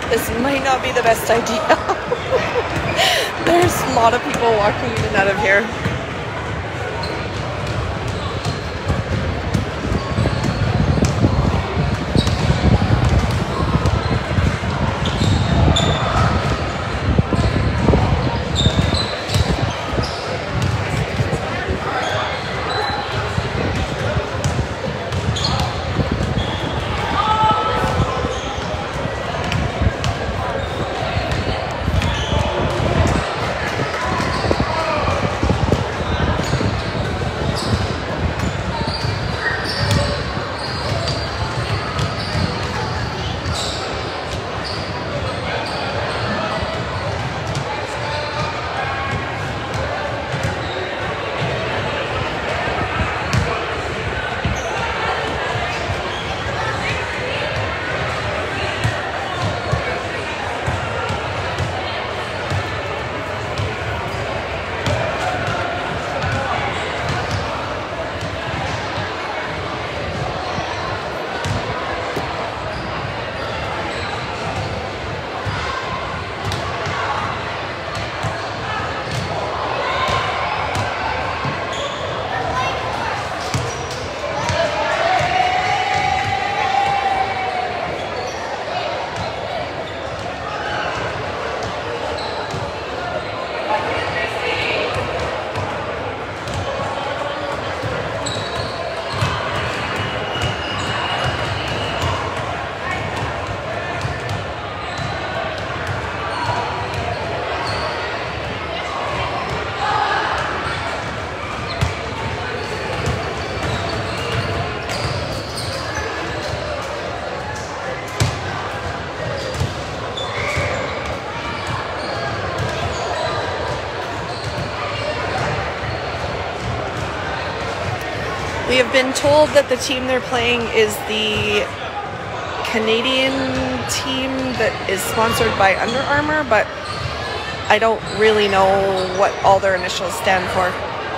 This might not be the best idea. There's a lot of people walking in and out of here. We have been told that the team they're playing is the Canadian team that is sponsored by Under Armour, but I don't really know what all their initials stand for.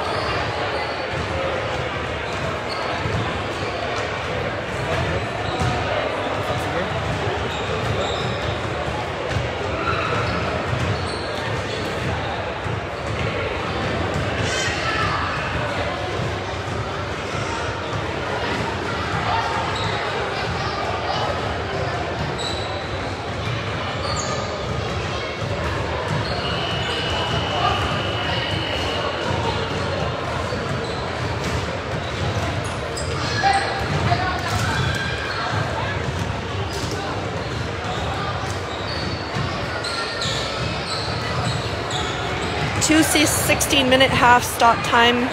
Two 16-minute half stop time.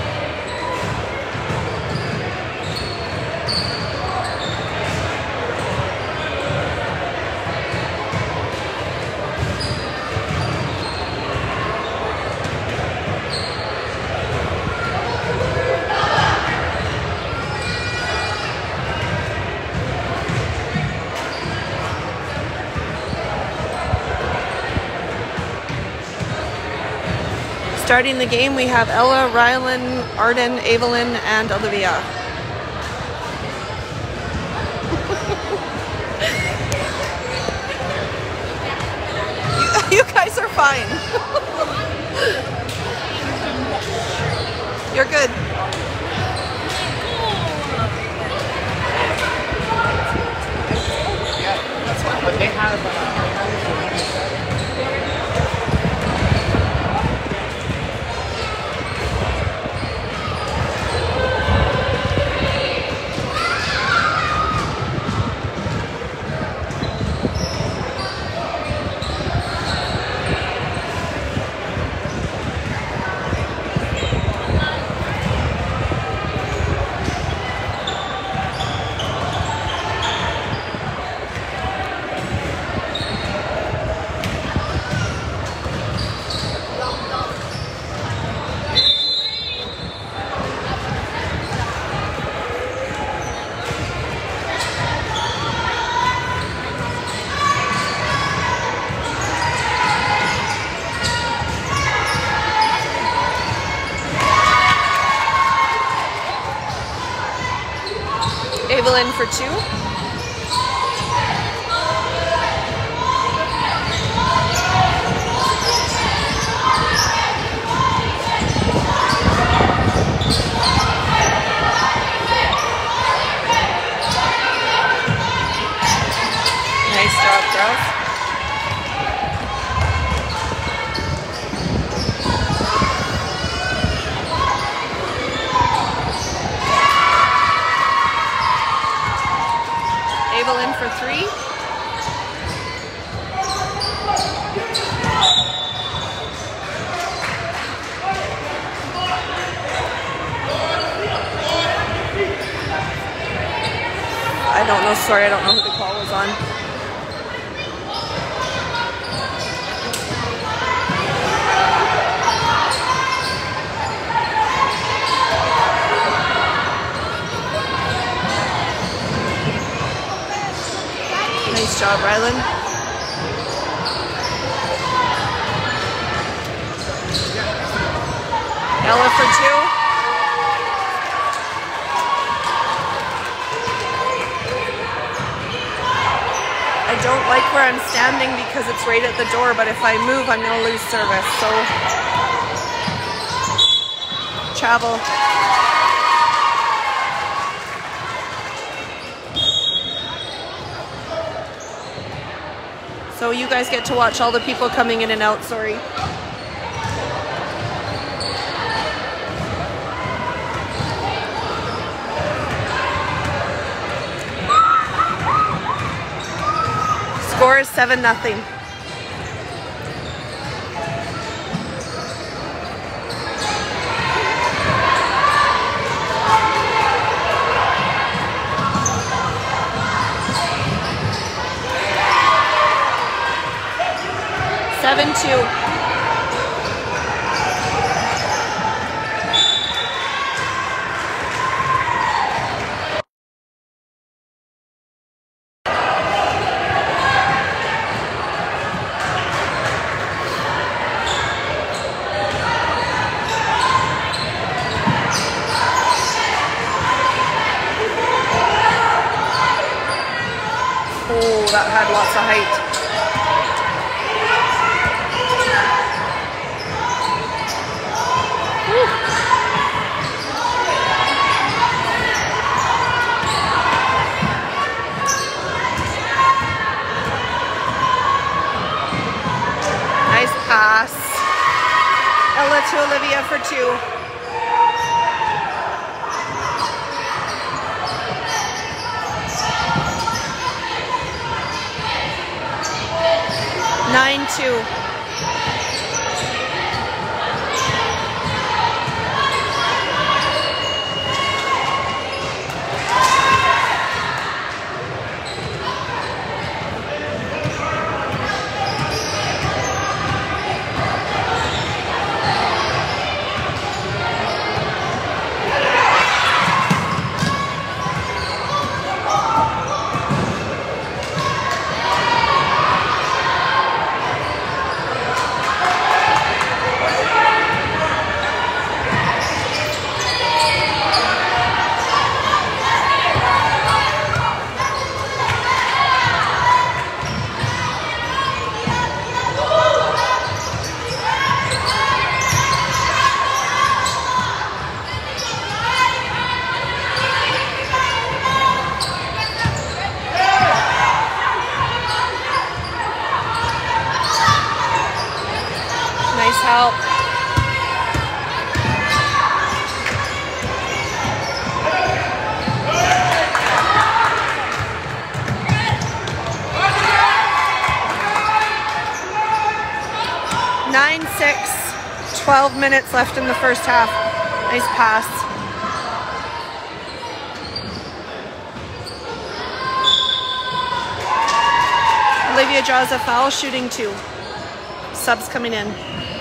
Starting the game, we have Ella, Rylan, Arden, Evelyn, and Olivia. You guys are fine. You're good. Yeah, that's what they have. Evelyn for 2. job, girls. Evelyn for 3. I don't know, sorry, I don't know who the call was on. Nice job, Rylan. Ella for 2. I don't like where I'm standing because it's right at the door, but if I move, I'm going to lose service. So, travel. So you guys get to watch all the people coming in and out, sorry. Score is 7-0. Oh, that had lots of height. Nice pass. Ella to Olivia for 2. Nine, 2. Help. Nine, 6, 12 minutes left in the first half. Nice pass. Olivia draws a foul, shooting 2. Subs coming in.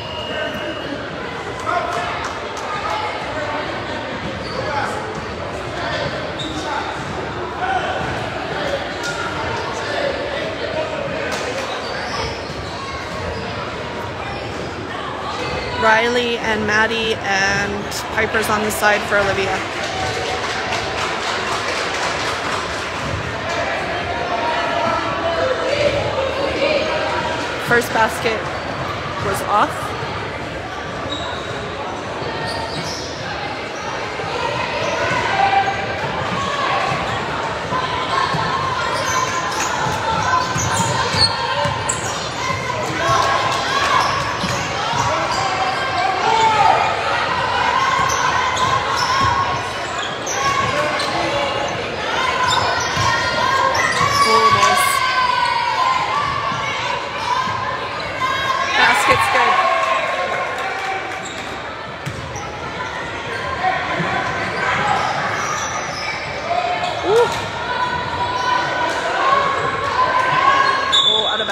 Riley and Maddie and Piper's on the side for Olivia. First basket was off.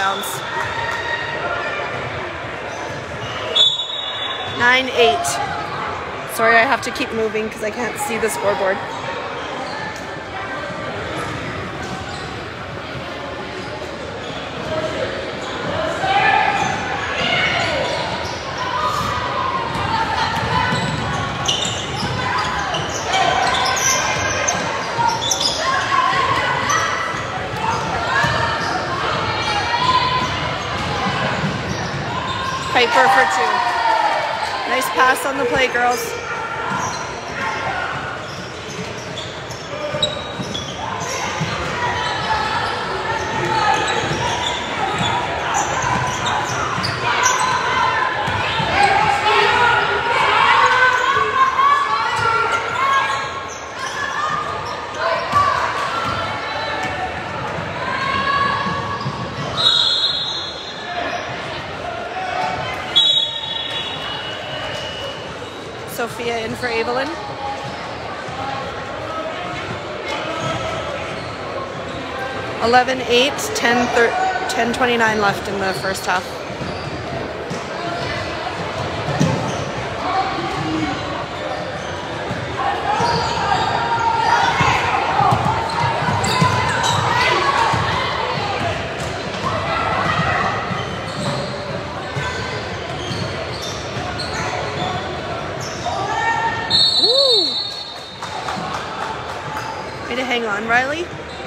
bounds. 9-8. Sorry, I have to keep moving because I can't see the scoreboard. Piper for 2. Nice pass on the play, girls. Sophia in for Evelyn. (11-8), 10:29 left in the first half. Hang on, Riley.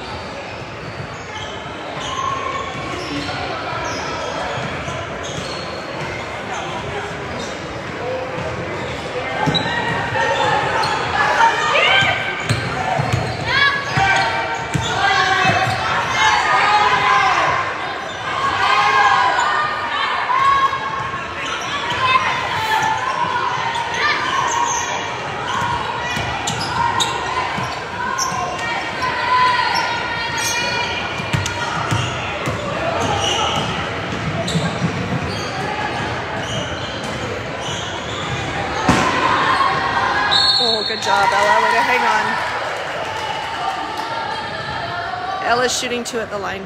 Good job, Ella. Way to hang on. Ella's shooting 2 at the line.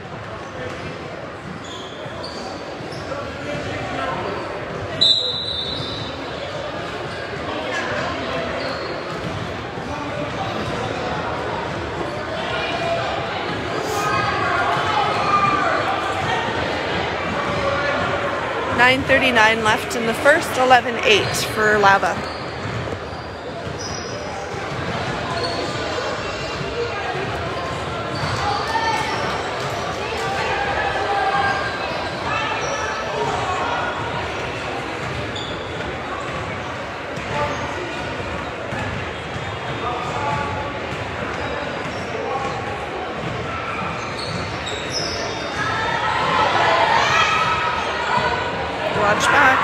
(9:39 left in the first. 11-8 for Lava. Watch back.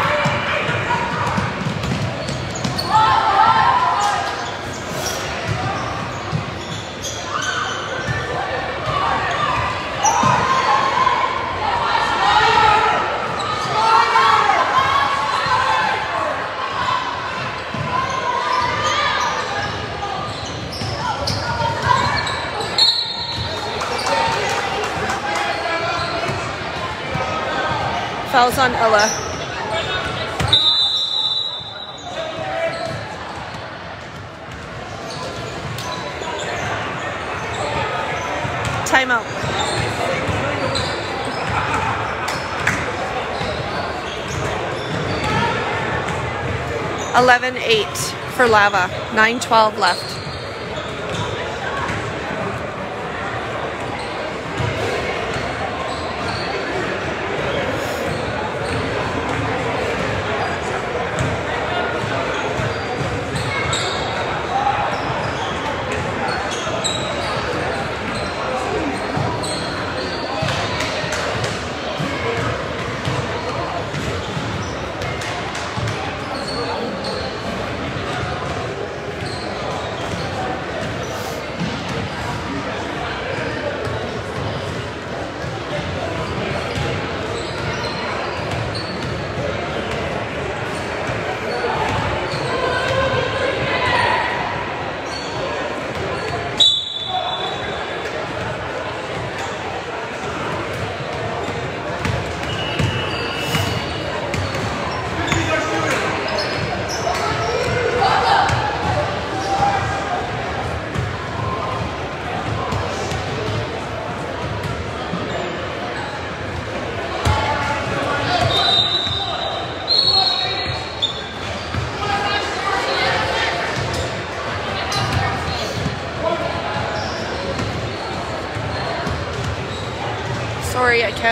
Fouls on Ella. Timeout. (11-8 for Lava. 9:12 left.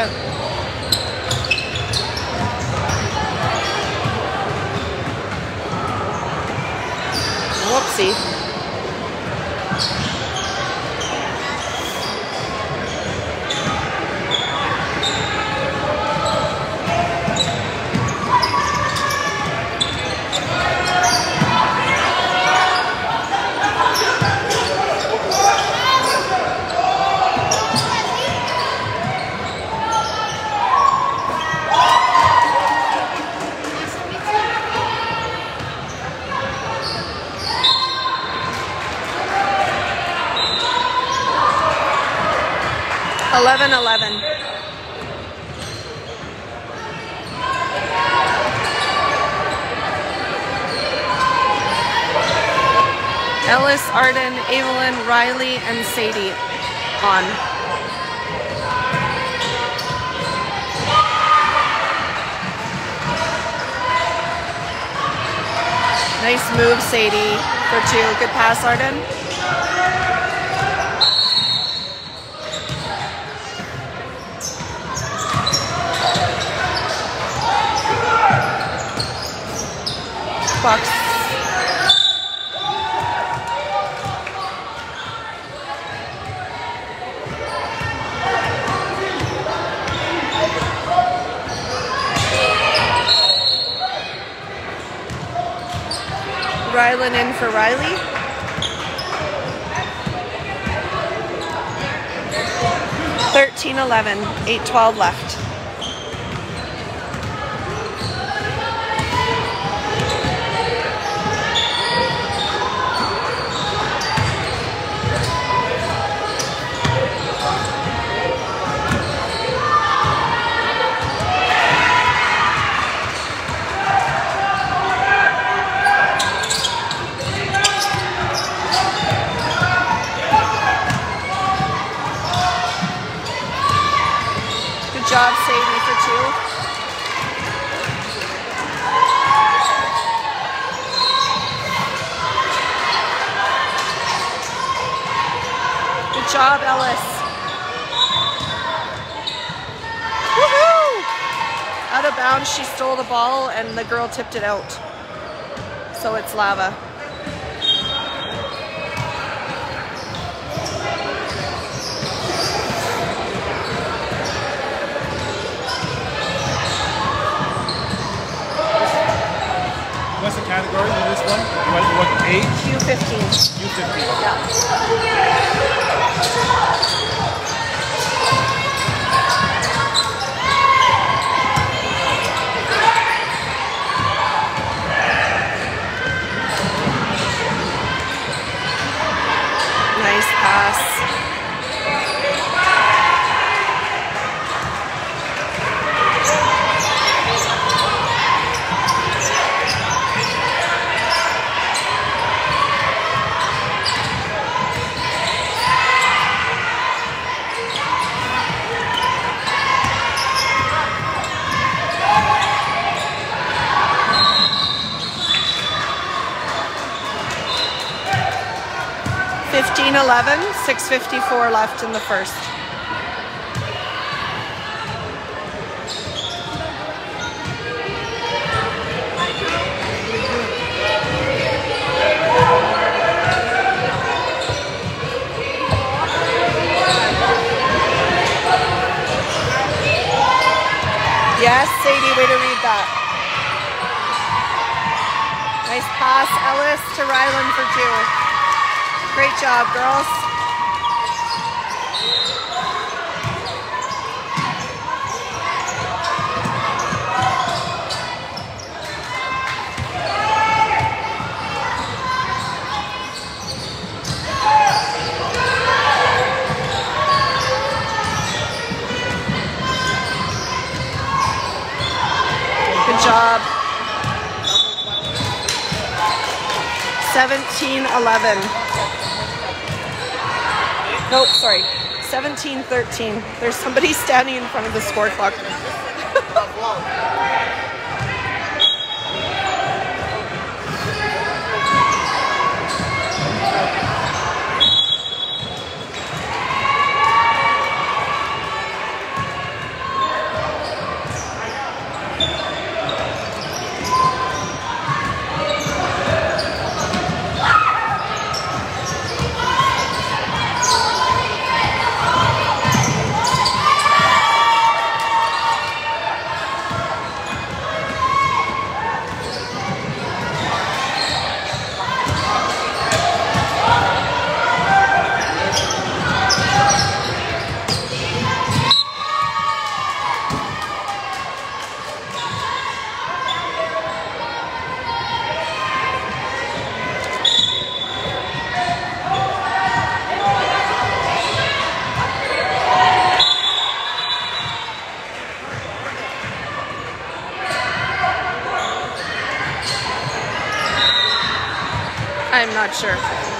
Yeah. Whoopsie. Eleven. Ellis, Arden, Evelyn, Riley, and Sadie on. Nice move, Sadie, for 2. Good pass, Arden. Bucks. Rylan in for Riley. (13-11), 8:12 left. Good job, Sadie, for 2. Good job, Ellis. Woohoo! Out of bounds, she stole the ball and the girl tipped it out. So it's Lava. What's the category in this one? What age? U15. U15. Yeah. Nice pass. (15-11), 6:54 left in the first. Yes, Sadie, way to read that. Nice pass, Ellis to Ryland for 2. Great job, girls. Good job. 17-11. Nope, sorry. 17-13. There's somebody standing in front of the score clock. I'm not sure.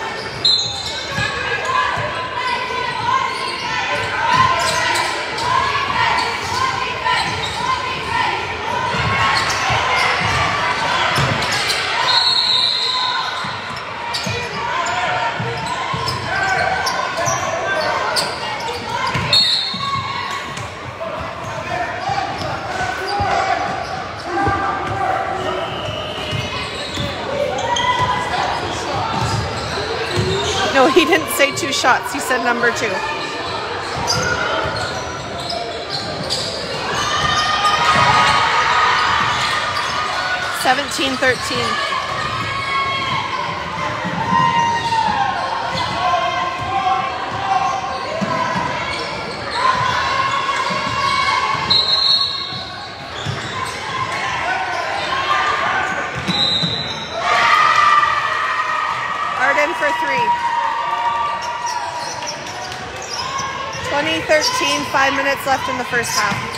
No, he didn't say 2 shots. He said number 2. (17-13). Arden for 3. 20-13, 5 minutes left in the first half.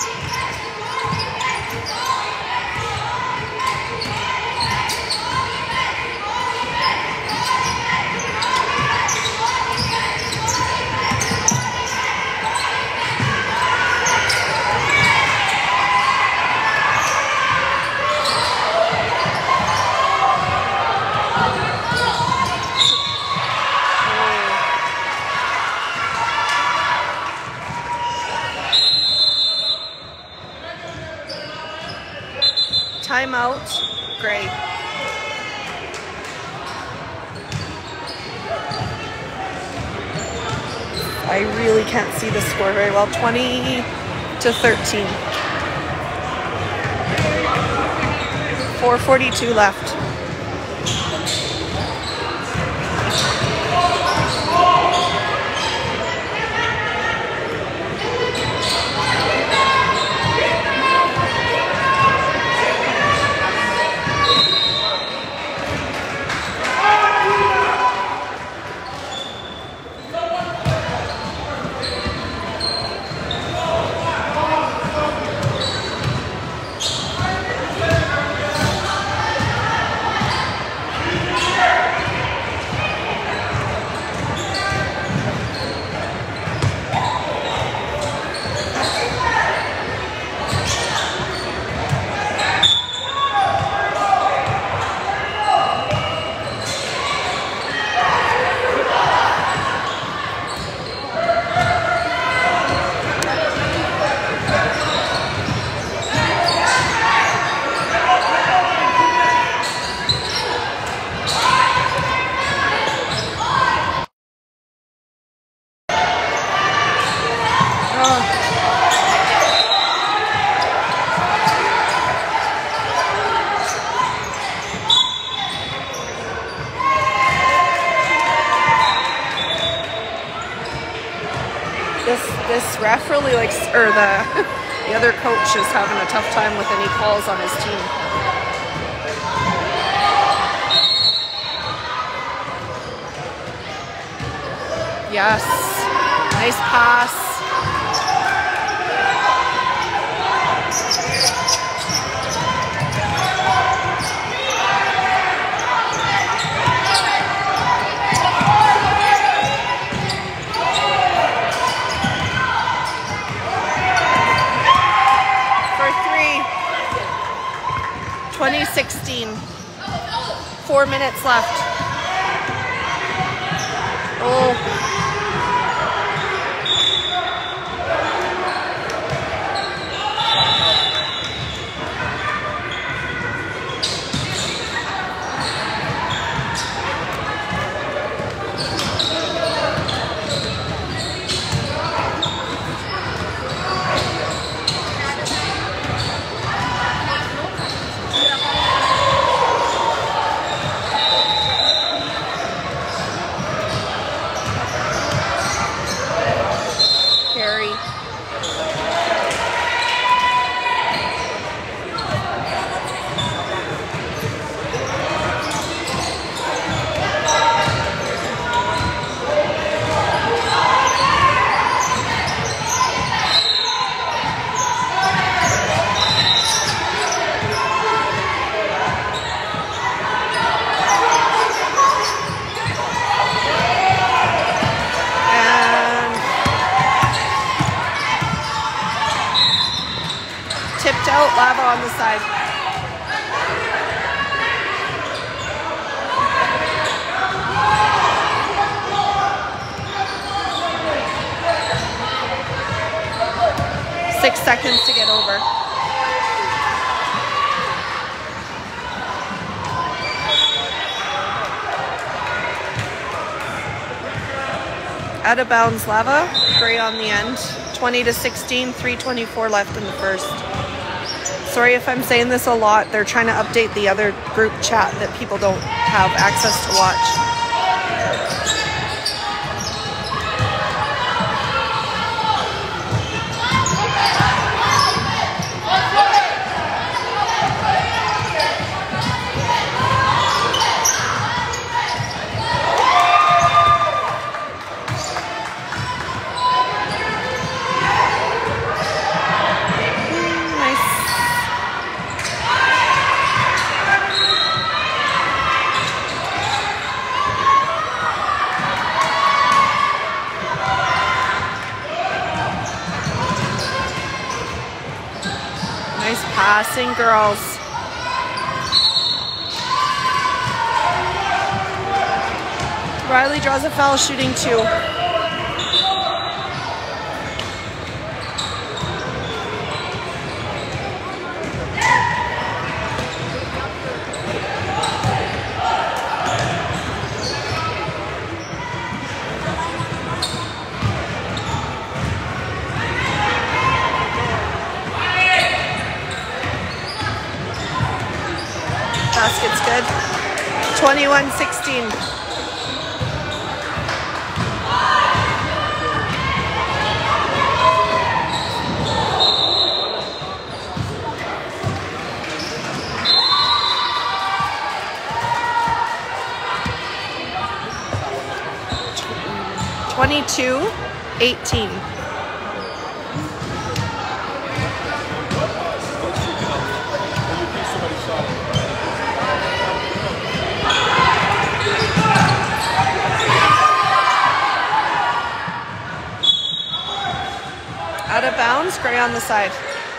Timeout, Gray. I really can't see the score very well. 20-13. 4:42 left. This ref really likes, or the other coach is having a tough time with any calls on his team. Yes, nice pass. For 3, 2016, 4 minutes left. Oh. tipped out, Lava on the side. Six seconds to get over. Out of bounds, Lava. Gray on the end. 20-16, 3:24 left in the first. Sorry if I'm saying this a lot. They're trying to update the other group chat that people don't have access to watch. Passing, girls. Riley draws a foul, shooting 2. Basket's good. 21-16. Twenty-two, 18. Out of bounds, Gray on the side.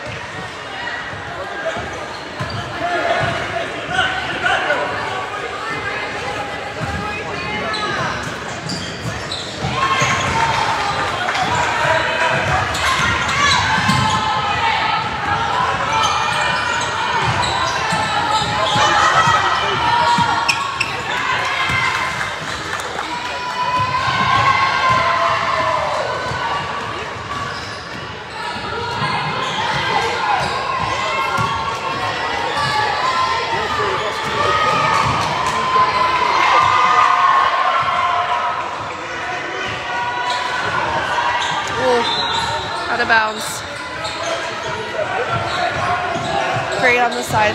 Out of bounds. Gray on the side.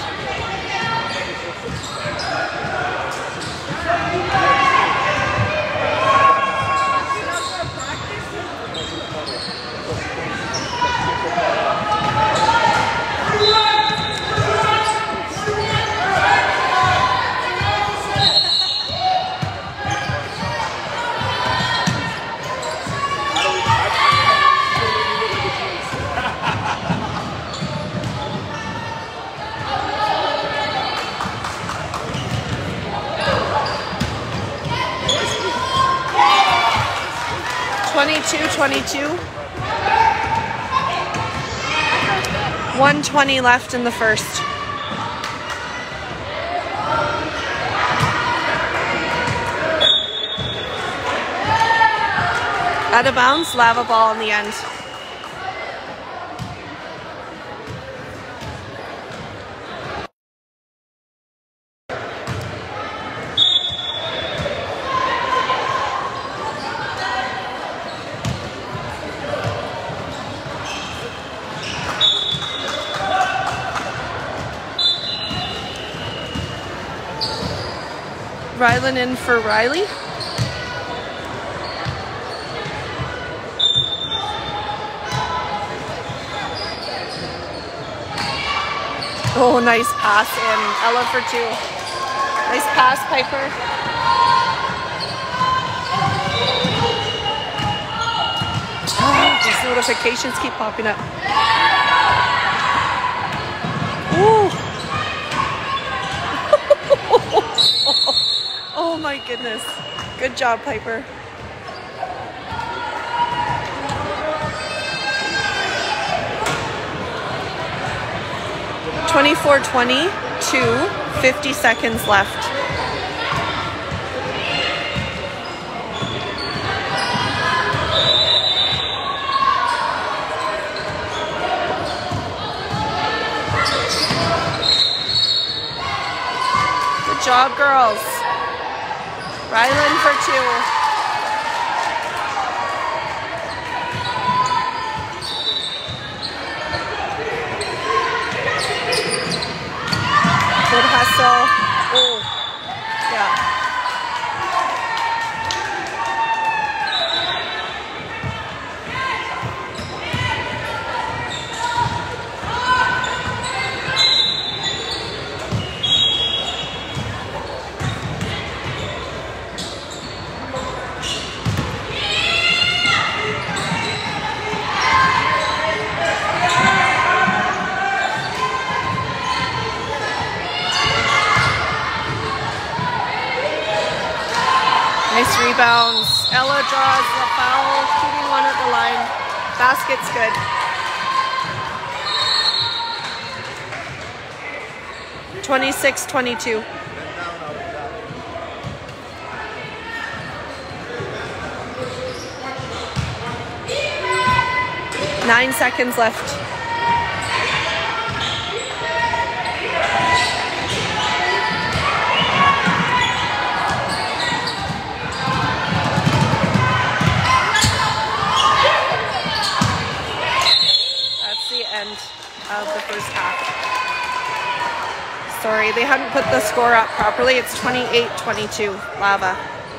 Twenty-two. 1:20 left in the first. Out of bounds, Lava ball on the end. Rylan in for Riley. Oh, nice pass in. Ella for 2. Nice pass, Piper. Oh, these notifications keep popping up. goodness. Good job, Piper. (24-22), 50 seconds left. Good job, girls. Ryland for 2. Good hustle. Oh, yeah. Nice rebounds. Ella draws the foul, shooting one at the line. Basket's good. (26-22). 9 seconds left. Of the first half. Sorry, they hadn't put the score up properly. It's 28-22, Lava.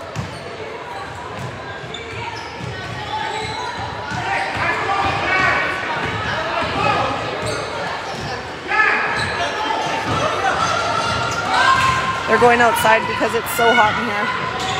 They're going outside because it's so hot in here.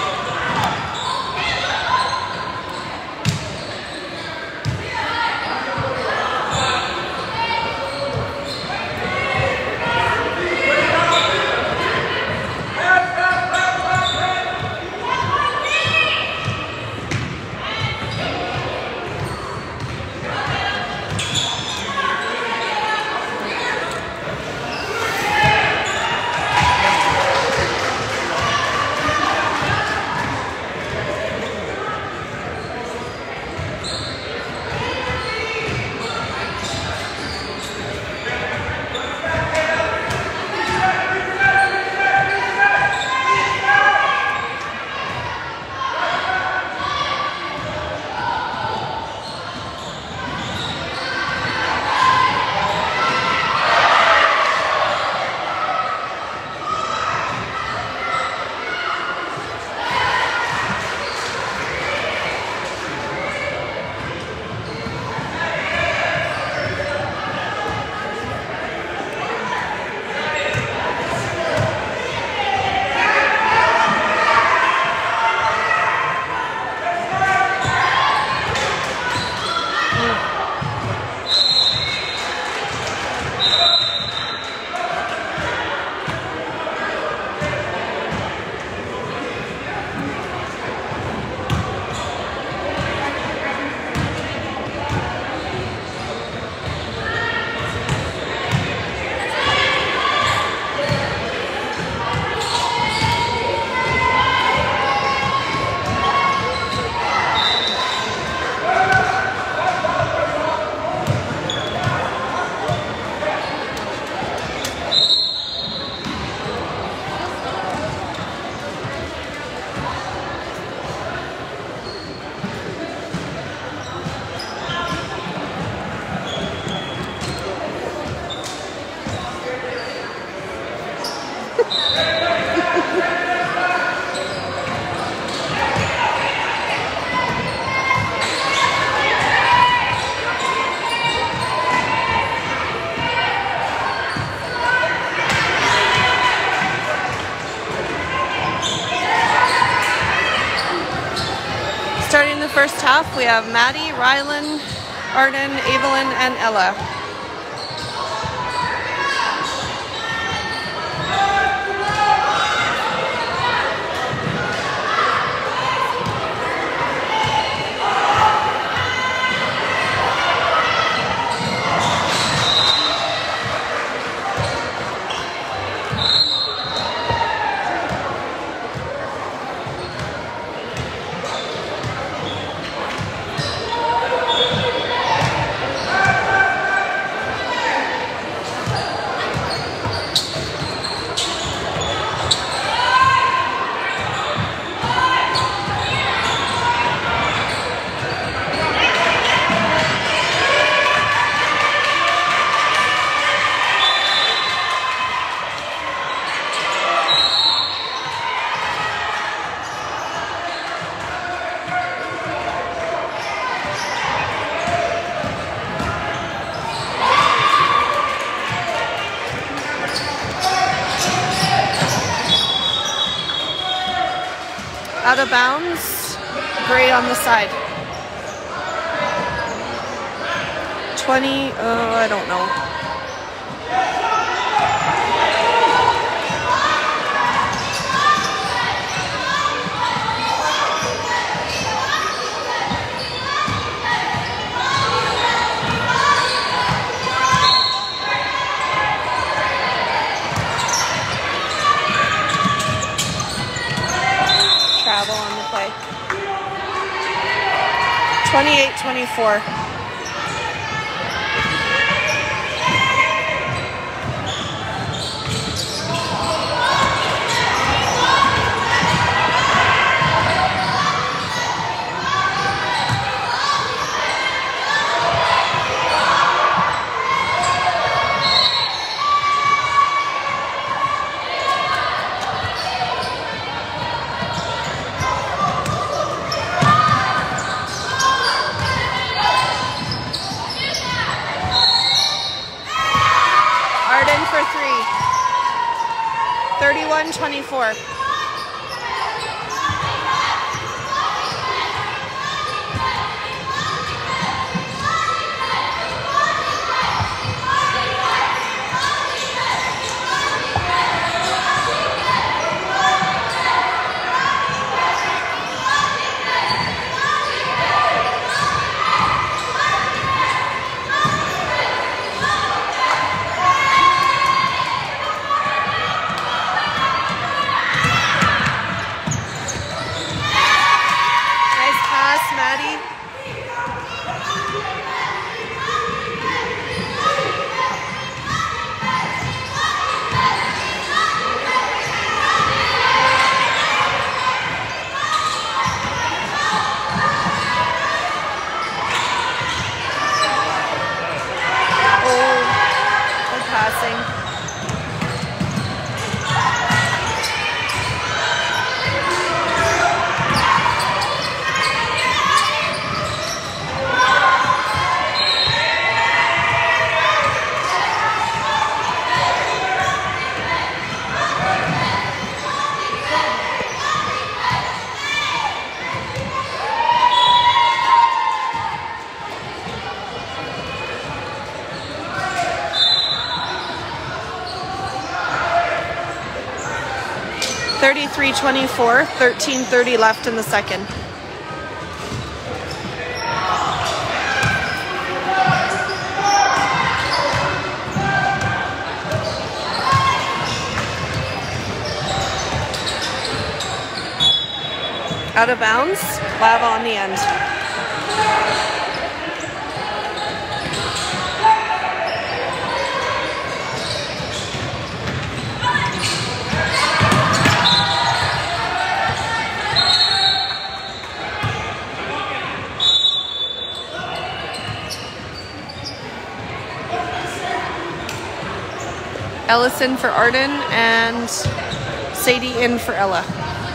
Starting the first half, we have Maddie, Rylan, Arden, Evelyn, and Ella. Out of bounds. Gray on the side. 20, I don't know. Travel on the play. 28-24. Arden for 3. 31-24. Maddie. Oh, good passing. (33-24), 13:30 left in the second. Out of bounds, Lava on the end. Ellison for Arden and Sadie in for Ella.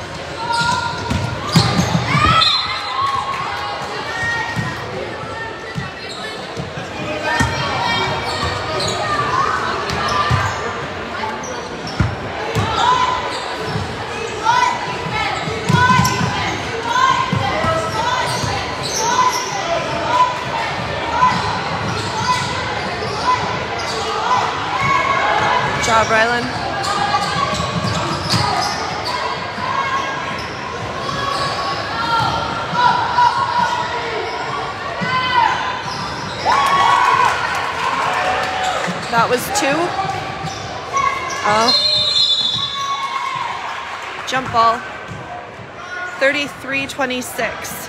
Good job, Rylan. That was 2. Oh. Jump ball. 33-26.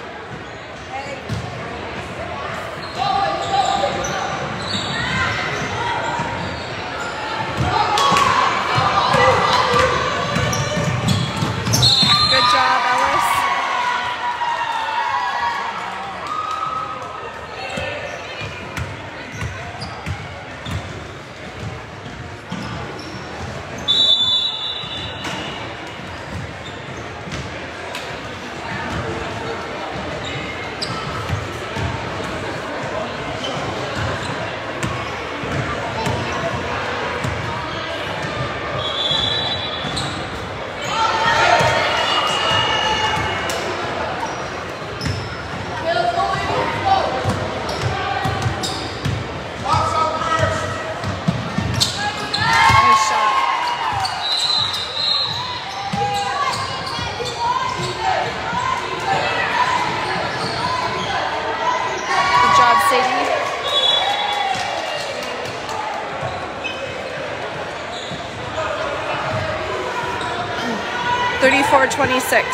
34-26.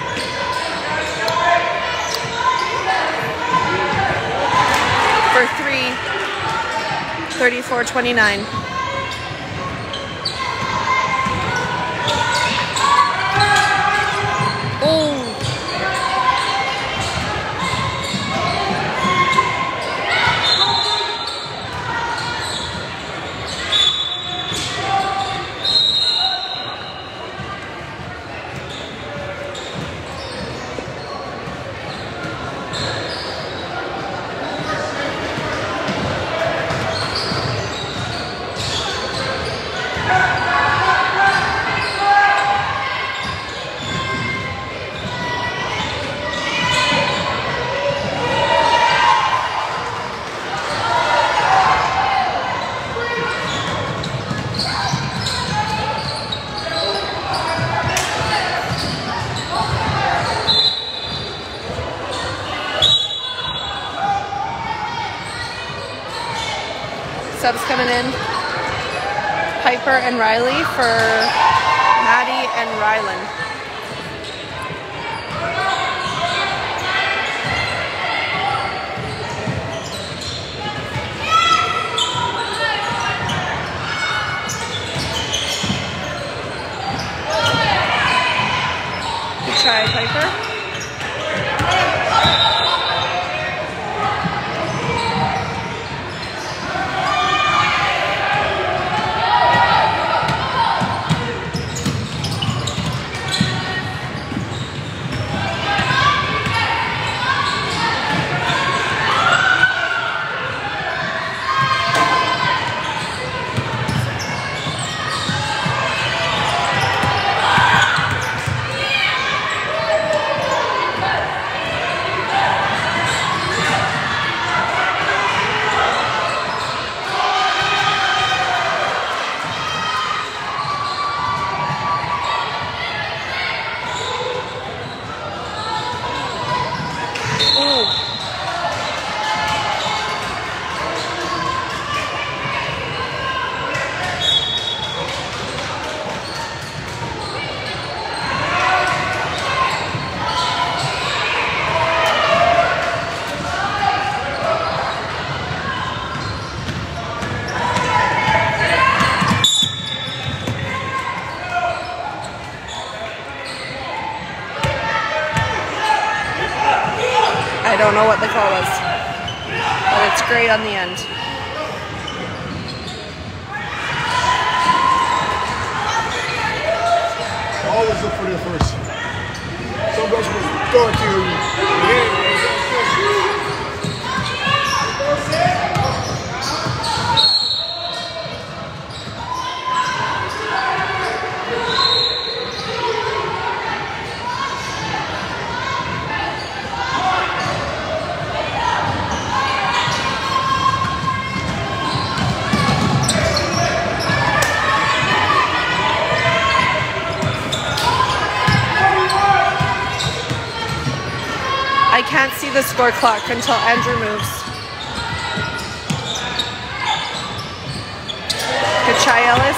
For 3, 34-29. Oh. Subs coming in. Piper and Riley for Maddie and Rylan. Good try, Piper. I don't know what the call was, but it's great on the end. Always look for their first. Some girls will go to you. I can't see the score clock until Andrew moves. Good try, Ellis.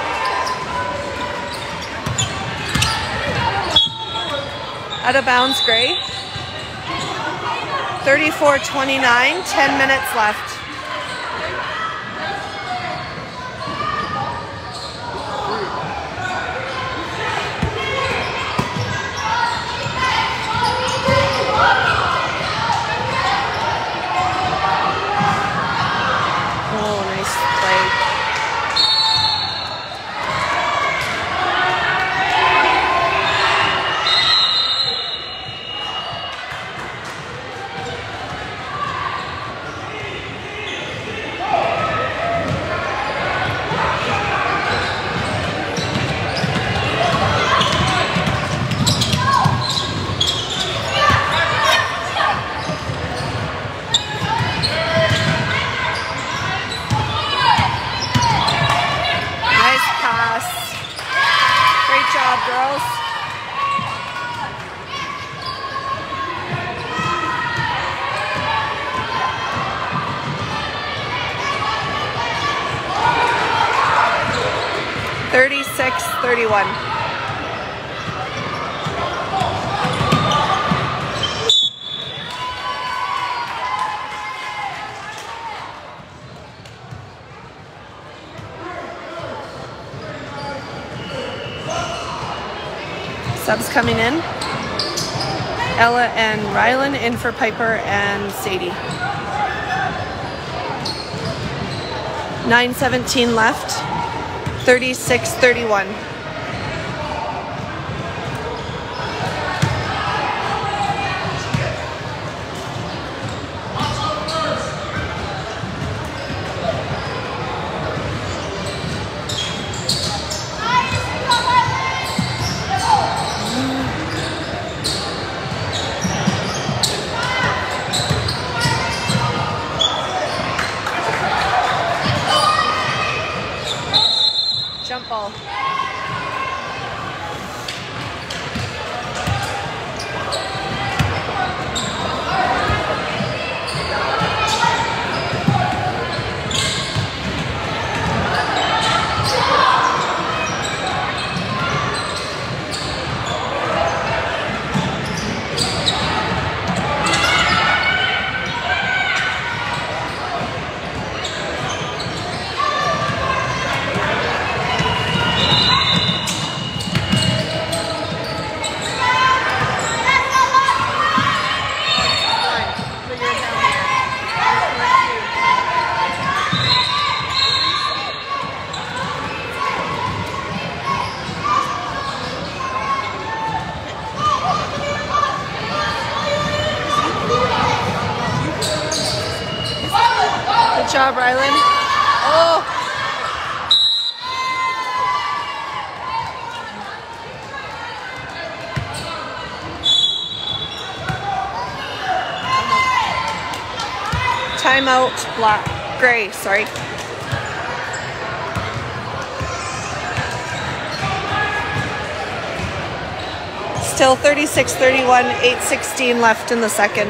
Out of bounds, Gray. 34-29, 10 minutes left. Girls. $36-31. Subs coming in. Ella and Rylan in for Piper and Sadie. 9:17 left. 36-31. Jump ball. Good job, Rylan. Oh! Timeout, Gray, sorry. Still 36-31, 8:16 left in the second.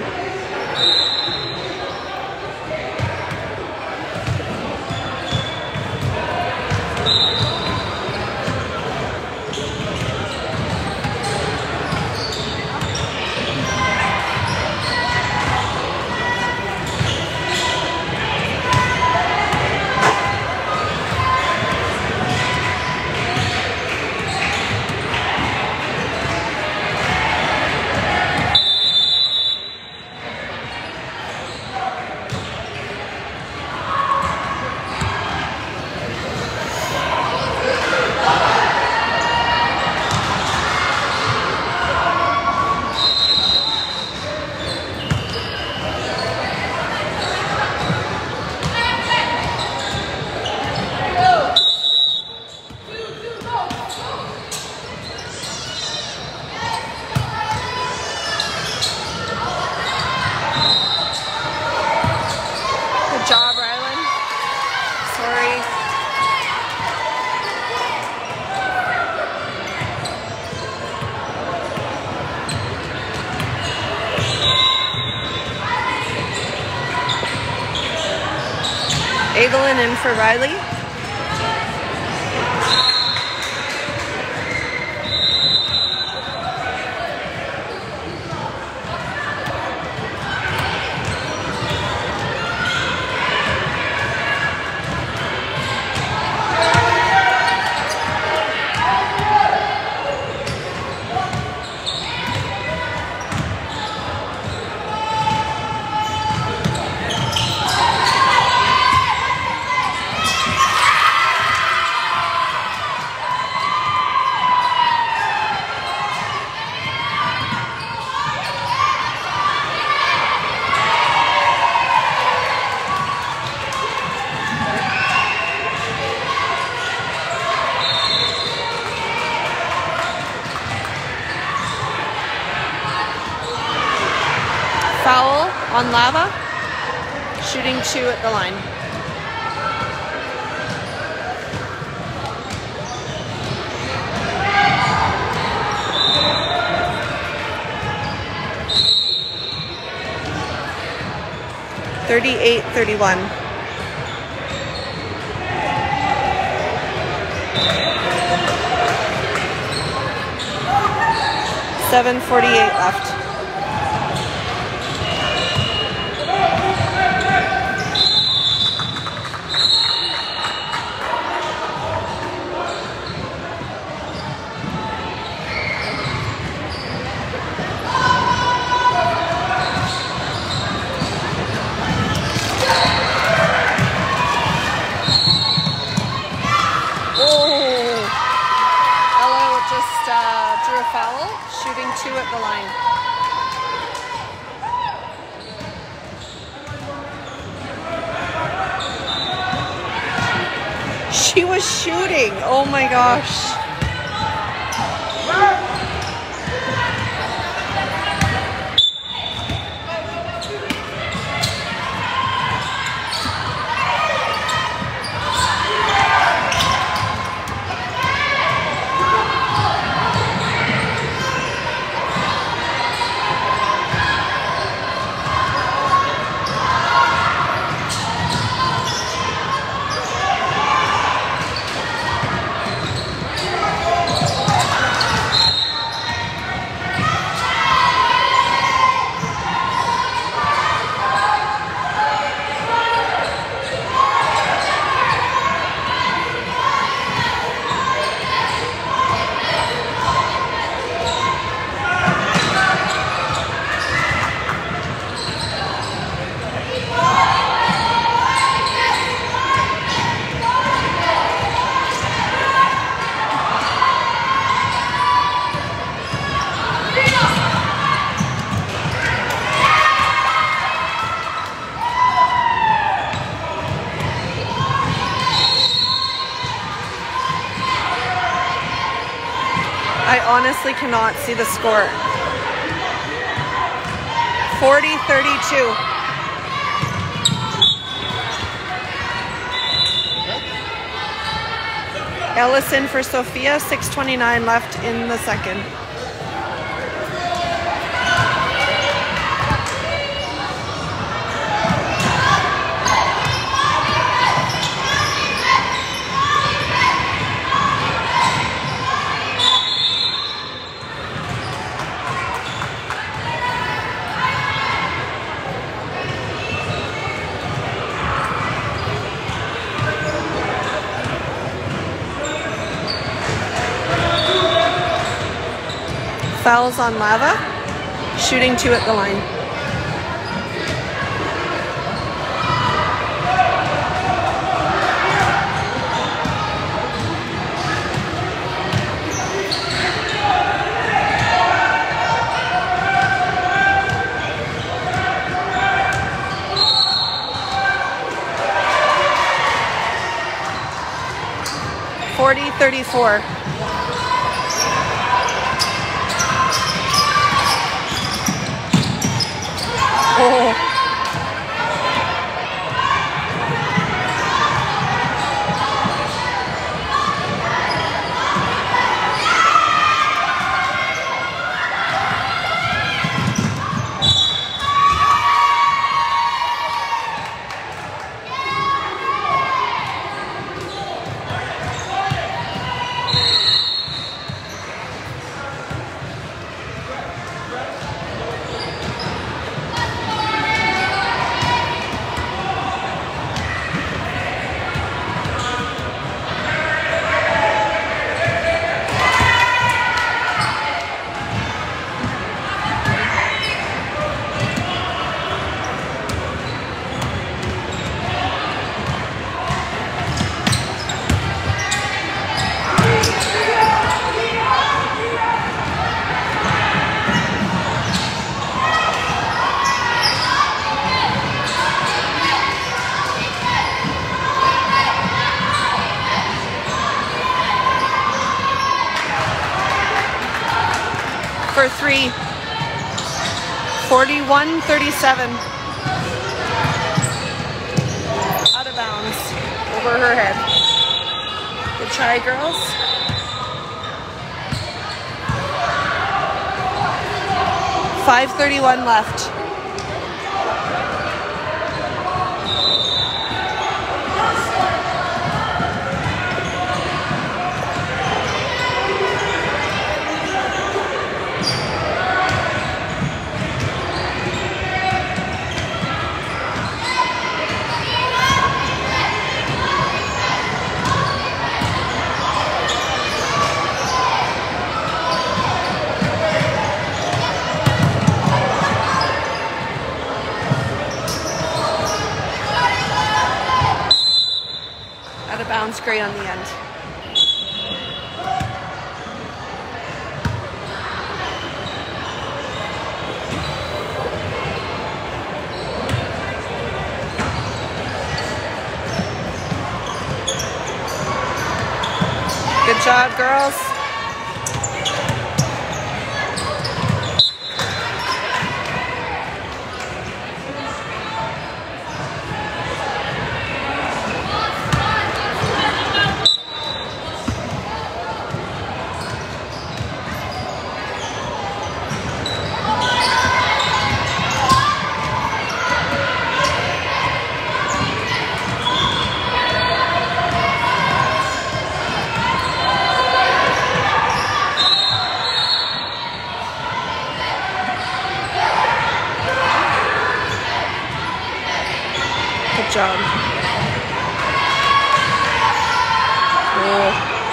Good job, Rylan. Sorry. Evelyn in for Riley. Foul on Lava, shooting 2 at the line. (38-31). (7:48 left. foul, shooting 2 at the line. She was shooting. Oh my gosh. I honestly cannot see the score. 40-32. Ellison for Sophia, 6:29 left in the second. Fouls on Lava, shooting 2 at the line. $40-34. Oh. For 3, 41-37. Out of bounds, over her head. Good try, girls. $5:31 left. Out of bounds, Gray on the end. Good job, girls. Good job. Cool.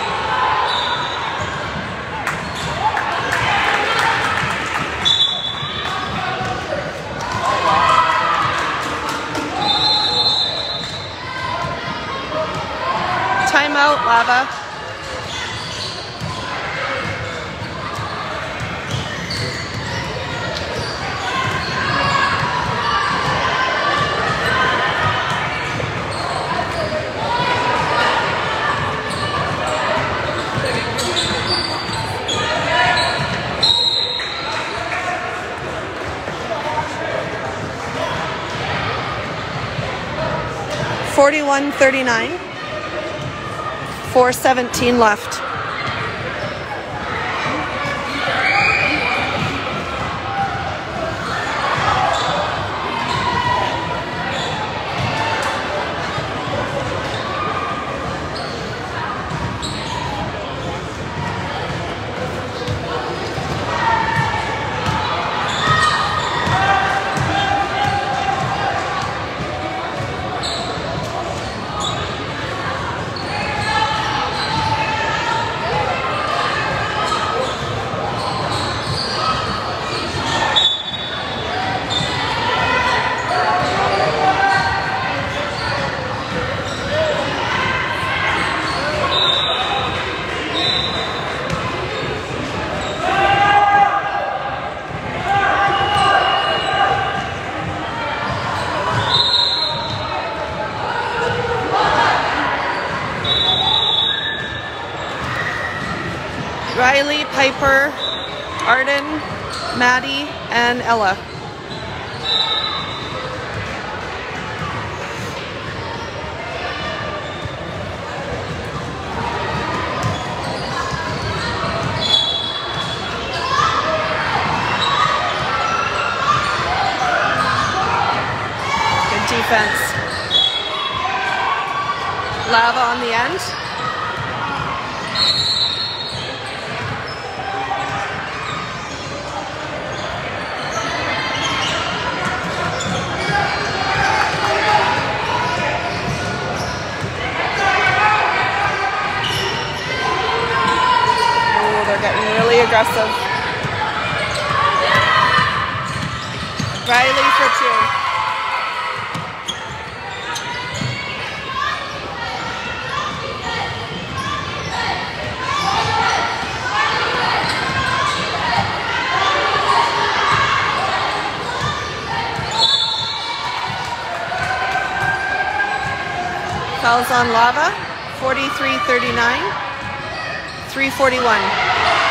Timeout, Lava. $41-39. 4:17 left. Riley, Piper, Arden, Maddie, and Ella. Good defense. Lava on the end. Really aggressive. Riley for 2. Fouls on Lava. 43-39. 3:41.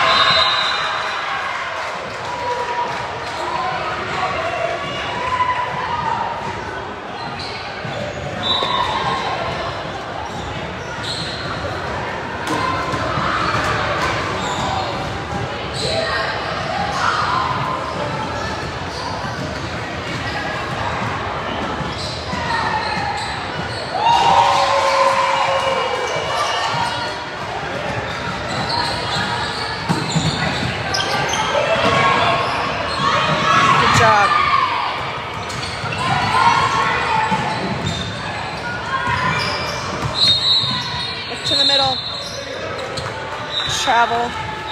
To the middle. Travel.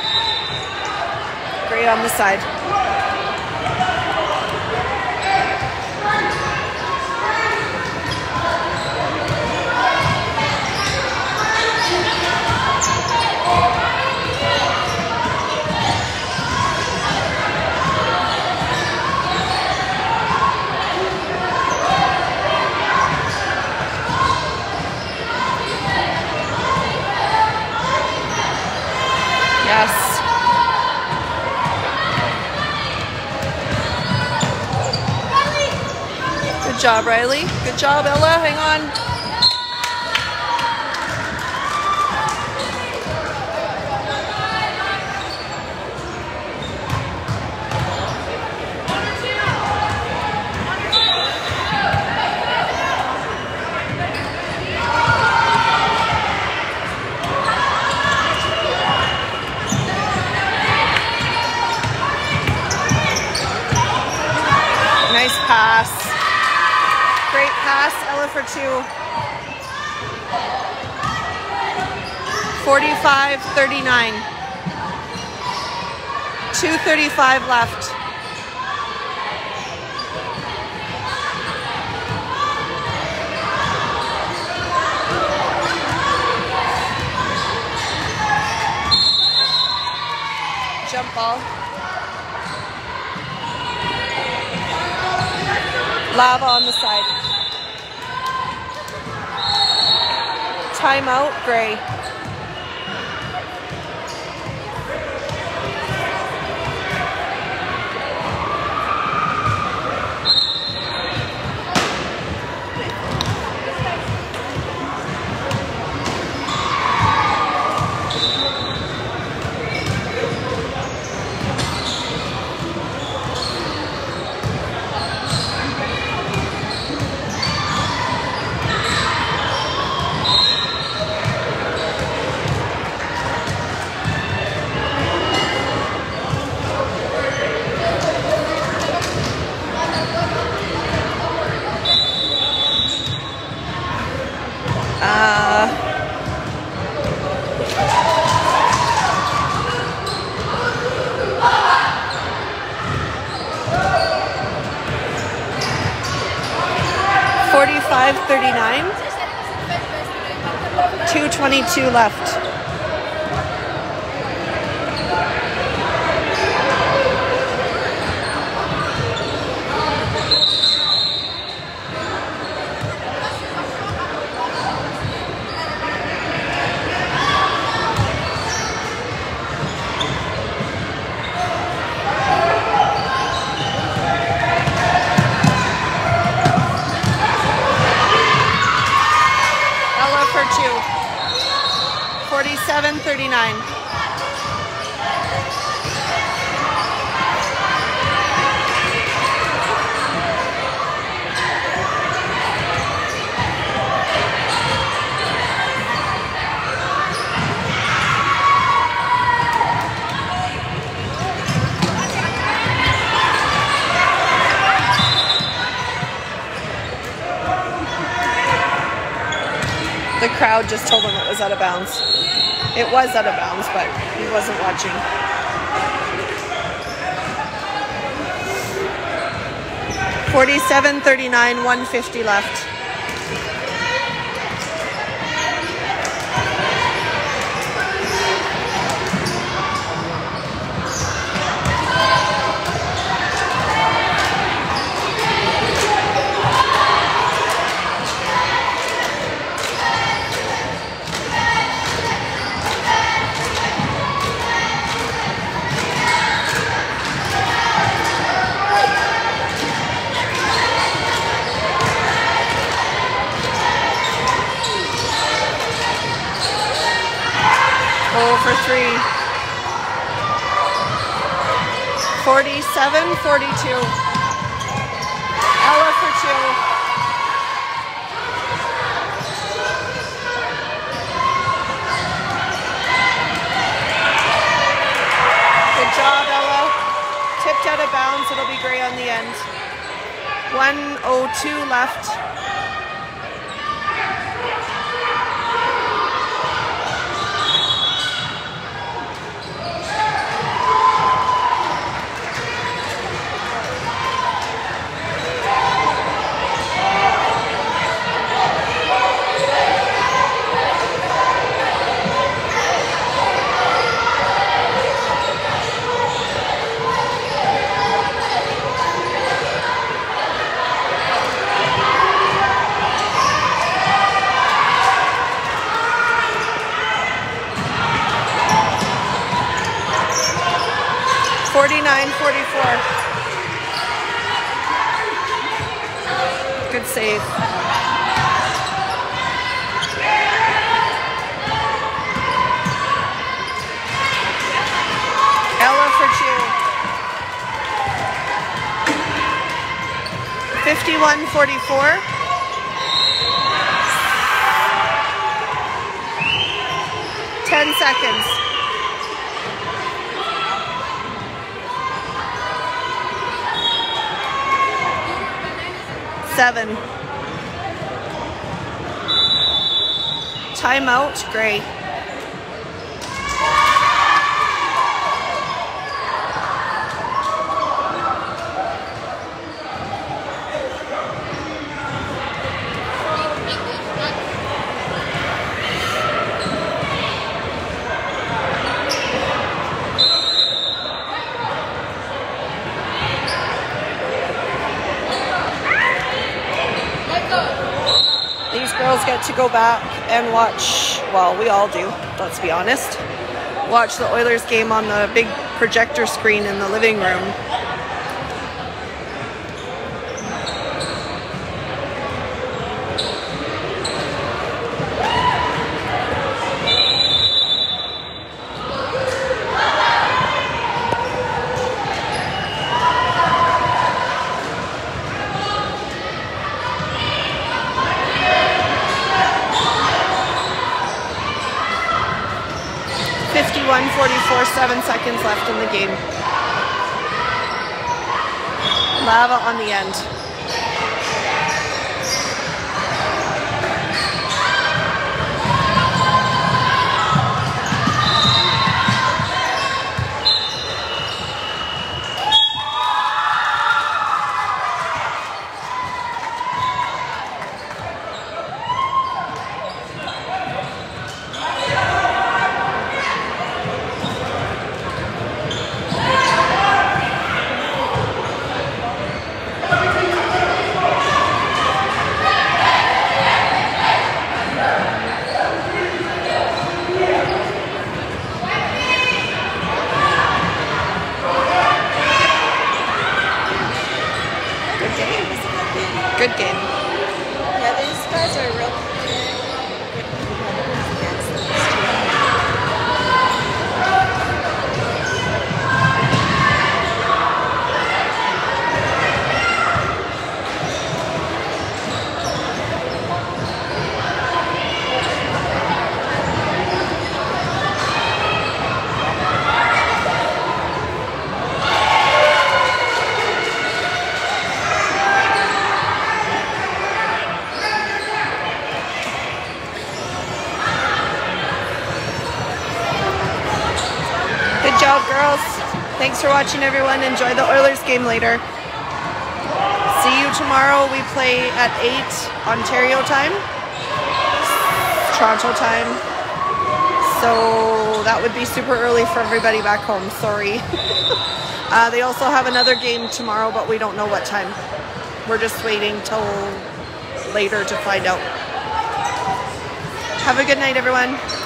Great on the side. Yes. Good job, Riley. Good job, Ella. Hang on. Nice pass. Great pass, Ella for 2. 45-39. 2:35 left. Jump ball. Lava on the side. Timeout, Gray. $45-39. 2:22 left. Ella for 2. 47-39. The crowd just told him it was out of bounds. It was out of bounds, but he wasn't watching. $47-39, 1:50 left. For 3. 47-42. Ella for 2. Good job, Ella. Tipped out of bounds. It'll be Gray on the end. 1:02 left. 49-44. Good save. Ella for two. 51-44. 10 seconds. Seven. Timeout, Gray. Girls get to go back and watch, well, we all do, let's be honest, watch the Oilers game on the big projector screen in the living room. .44, 7 seconds left in the game. Lava on the end. Good game. Yeah, these guys are real good against those two. Good job, girls. Thanks for watching, everyone. Enjoy the Oilers game later. See you tomorrow. We play at 8 Ontario time, Toronto time. So that would be super early for everybody back home. Sorry. They also have another game tomorrow, but we don't know what time. We're just waiting till later to find out. Have a good night, everyone.